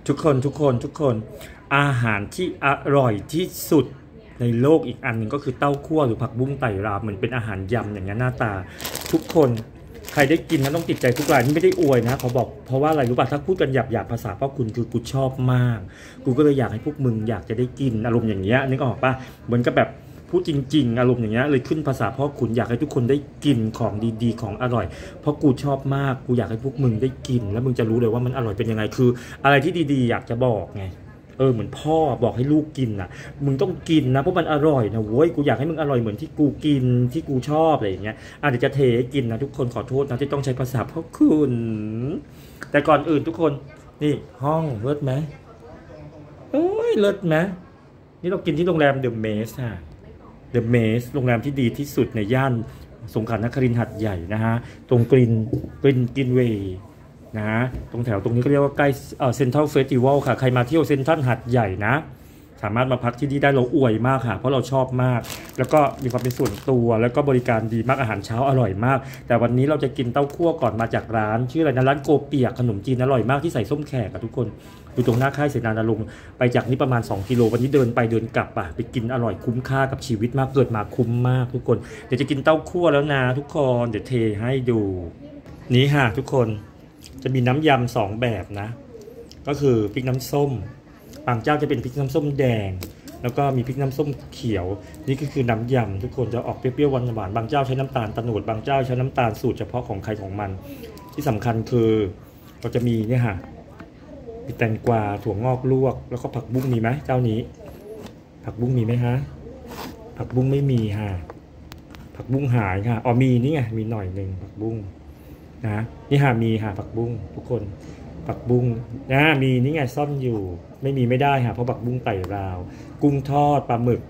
ทุกคนอาหารที่อร่อยที่สุดในโลกอีกอันหนึ่งก็คือเต้าคั่วหรือผักบุ้งไต่รามเหมือนเป็นอาหารยำอย่างนี้หน้าตาทุกคนใครได้กินนะต้องติดใจทุกรายนี่ไม่ได้อวยนะเขาบอกเพราะว่าอะไรรู้ป่ะถ้าพูดกันหยาบภาษาพ่อคุณคือกูชอบมากกูก็เลยอยากให้พวกมึงอยากจะได้กินอารมณ์อย่างเงี้ยนึกออกป่ะเหมือนกับแบบพูดจริงๆอารมณ์อย่างเงี้ยเลยขึ้นภาษาพ่อคุณอยากให้ทุกคนได้กินของดีๆของอร่อยเพราะกูชอบมากกูอยากให้พวกมึงได้กินแล้วมึงจะรู้เลยว่ามันอร่อยเป็นยังไงคืออะไรที่ดีๆอยากจะบอกไงเหมือนพ่อบอกให้ลูกกินน่ะมึงต้องกินนะเพราะมันอร่อยนะเว้ยกูอยากให้มึงอร่อยเหมือนที่กูกินที่กูชอบอะไรอย่างเงี้ยเดี๋ยวจะเทให้กินนะทุกคนขอโทษนะที่ต้องใช้ภาษาพ่อคุณแต่ก่อนอื่นทุกคนนี่ห้องเลิศไหมโอ้ยเลิศไหมนี่เรากินที่โรงแรมเดอะเมสค่ะเดอะเมสโรงแรมที่ดีที่สุดในย่านสงขลานครินทร์หัดใหญ่นะฮะตรงกินเวย์นะตรงแถวตรงนี้ก็เรียกว่าใกล้เซ็นทรัลเฟสติวัลค่ะใครมาเที่ยวเซ็นทรัลหัดใหญ่นะสามารถมาพักที่นี่ได้เราอวยมากค่ะเพราะเราชอบมากแล้วก็มีความเป็นส่วนตัวแล้วก็บริการดีมากอาหารเช้าอร่อยมากแต่วันนี้เราจะกินเต้าคั่วก่อนมาจากร้านชื่ออะไรนะร้านโกเปียกขนมจีนอร่อยมากที่ใส่ส้มแขกทุกคนอยู่ตรงหน้าค่ายเสนานารงค์ไปจากนี้ประมาณ2 กิโลวันนี้เดินไปเดินกลับไปกินอร่อยคุ้มค่ากับชีวิตมากเกิดมาคุ้มมากทุกคนเดี๋ยวจะกินเต้าคั่วแล้วนะทุกคนเดี๋ยวเทให้ดูนี้ค่ะทุกคนจะมีน้ำยำ2แบบนะก็คือพริกน้ำส้มบางเจ้าจะเป็นพริกน้ำส้มแดงแล้วก็มีพริกน้ำส้มเขียวนี่ก็คือน้ำยำทุกคนจะออกเปรี้ยวๆหวานๆบางเจ้าใช้น้ำตาลตะโนดบางเจ้าใช้น้ำตาลสูตรเฉพาะของใครของมันที่สำคัญคือเราจะมีเนี่ยค่ะมีแตงกวาถั่วงอกลวกแล้วก็ผักบุ้งมีไหมเจ้านี้ผักบุ้งมีไหมฮะผักบุ้งไม่มีค่ะผักบุ้งหายค่ะมีนี่ไงมีหน่อยหนึ่งผักบุ้งนะนี่ค่ะมีค่ะผักบุ้งทุกคนผักบุ้งมีนี่ไงซ่อนอยู่ไม่มีไม่ได้ค่ะเพราะผักบุ้งไต่ราวกุ้งทอดปลาหมึก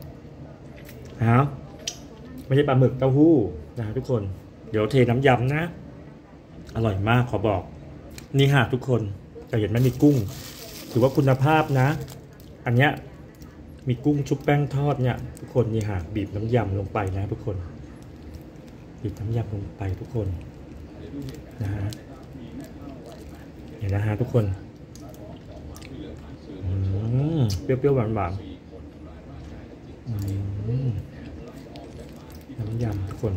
ไม่ใช่ปลาหมึกเต้าหู้นะทุกคนเดี๋ยวเทน้ำยำนะอร่อยมากขอบอกนี่ค่ะทุกคนจะเห็นมันมีกุ้งถือว่าคุณภาพนะอันเนี้ยมีกุ้งชุบแป้งทอดเนี่ยทุกคนนี่ค่ะบีบน้ำยำลงไปนะทุกคนบีบน้ำยำลงไปทุกคนนะฮะเห็นนะฮะทุกคนเปรี้ยวๆหวานน้ำยำทุกคน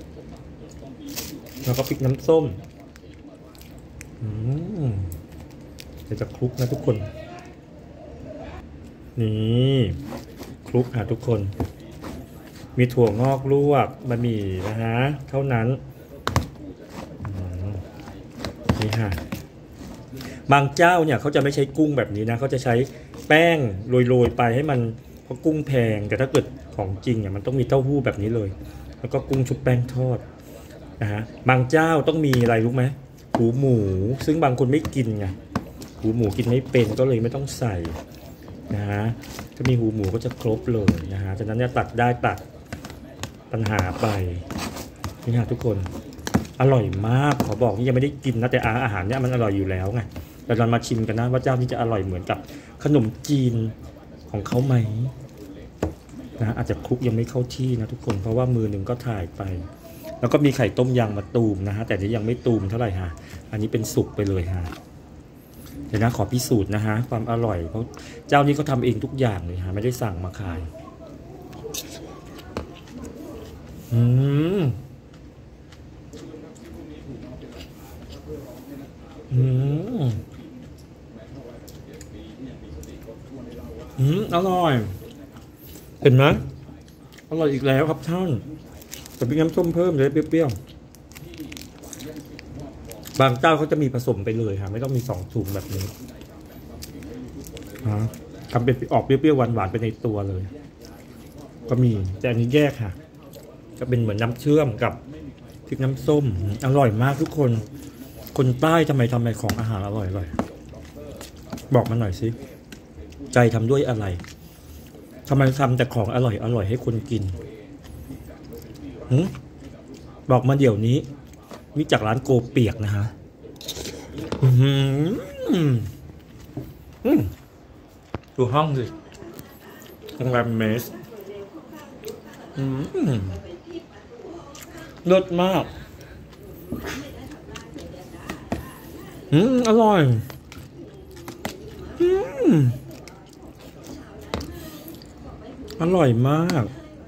แล้วก็พริกน้ำส้มเดี๋ยวจะคลุกนะทุกคนนี่คลุกทุกคนมีถั่วงอกลวกบะหมี่นะฮะเท่านั้นนี่ค่ะบางเจ้าเนี่ยเขาจะไม่ใช้กุ้งแบบนี้นะเขาจะใช้แป้งโรยๆไปให้มันเพราะกุ้งแพงแต่ถ้าเกิดของจริงเนี่ยมันต้องมีเต้าหู้แบบนี้เลยแล้วก็กุ้งชุบแป้งทอดนะฮะบางเจ้าต้องมีอะไรรู้ไหมหูหมูซึ่งบางคนไม่กินไงหูหมูกินไม่เป็นก็เลยไม่ต้องใส่นะฮะถ้ามีหูหมูก็จะครบเลยนะฮะฉะนั้นเนี่ยตัดได้ตัดปัญหาไปนี่ฮะทุกคนอร่อยมากขอบอกนี่ยังไม่ได้กินนะแต่อาหารเนี่ยมันอร่อยอยู่แล้วไงเรามาชิมกันนะว่าเจ้านี้จะอร่อยเหมือนกับขนมจีนของเขาไหมนะอาจจะคลุกยังไม่เข้าที่นะทุกคนเพราะว่ามือหนึ่งก็ถ่ายไปแล้วก็มีไข่ต้มยางมาตูมนะฮะแต่นี้ยังไม่ตูมเท่าไหร่ฮะอันนี้เป็นสุกไปเลยฮะเดี๋ยวนะขอพิสูจน์นะฮะความอร่อยเพราะเจ้านี้เขาทำเองทุกอย่างเลยฮะไม่ได้สั่งมาขายอร่อยเห็นไหมอร่อยอีกแล้วครับท่านแต่พริกน้ำส้มเพิ่มเลยเปรี้ยวๆบางเจ้าเขาจะมีผสมไปเลยค่ะไม่ต้องมี2 ถุงแบบนี้ทำเป็นออกเปรี้ยวๆหวานๆไปในตัวเลยก็มีแต่อันนี้แยกค่ะก็เป็นเหมือนน้ำเชื่อมกับพริกน้ำส้มอร่อยมากทุกคนคนใต้ทำไมของอาหารอร่อยบอกมาหน่อยสิใจทำด้วยอะไรทำไมทำแต่ของอร่อยให้คนกินบอกมาเดี๋ยวนี้นี่จากร้านโกเปียกนะฮะดูห้องสิโรงแรมเมสเลิศมากอร่อยอร่อยมาก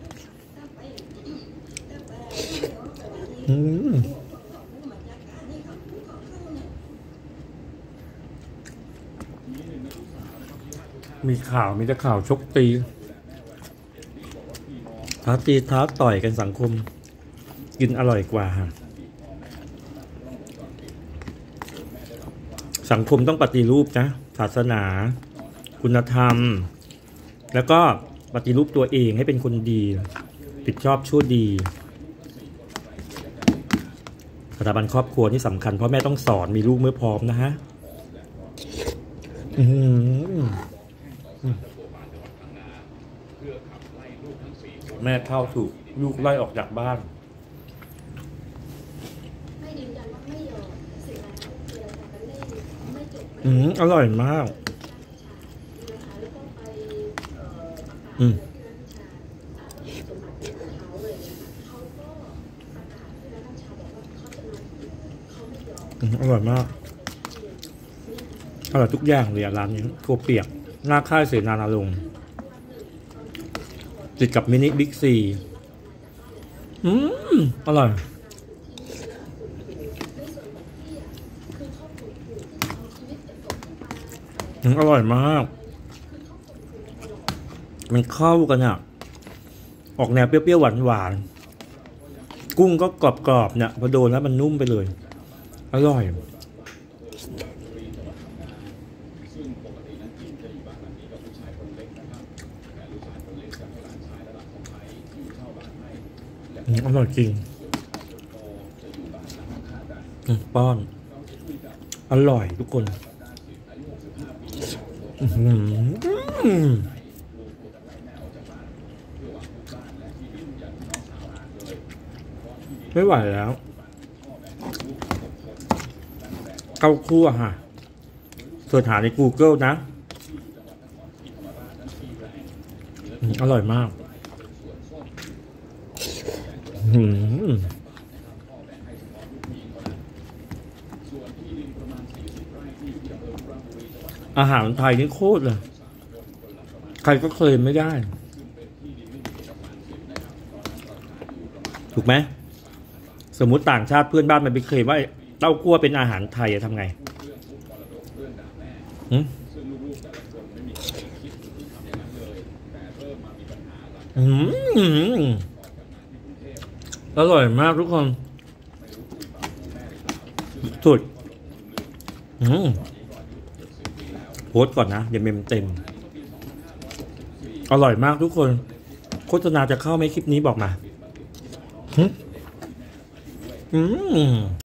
มีข่าวมีแต่ข่าวชกตีท้าตีท้าต่อยกันสังคมกินอร่อยกว่าสังคมต้องปฏิรูปนะศาสนาคุณธรรมแล้วก็ปฏิรูปตัวเองให้เป็นคนดีผิดชอบชั่วดีสถาบันครอบครัวนี่สำคัญเพราะแม่ต้องสอนมีลูกเมื่อพร้อมนะฮะแม่เข้าถูกลูกไล่ออกจากบ้านอร่อยมากอร่อยมากอร่อยทุกอย่างเลยร้านนี้โคเปียกหน้าค่ายเสนานารงค์ติดกับมินิบิ๊กซีอร่อยอร่อยมากมันเข้ากันอ่ะออกแนวเปรี้ยวๆหวานๆกุ้งก็กรอบๆเนี่ยพอโดนแล้วมันนุ่มไปเลยอร่อยอร่อยจริงป้อนอร่อยทุกคนไม่ไหวแล้วข้าวคั่วฮะเสิร์ชหาใน Google นะอร่อยมากอาหารไทยนี่โคตรเลยใครก็เคยไม่ได้ถูกไหมสมมุติต่างชาติเพื่อนบ้านมันไปเคยว่าเต้าคั่วเป็นอาหารไทยจะทำไงอร่อยมากทุกคนสุดโพสต์ก่อนนะเดี๋ยวเมมเต็มอร่อยมากทุกคนโฆษณาจะเข้าไหมคลิปนี้บอกมา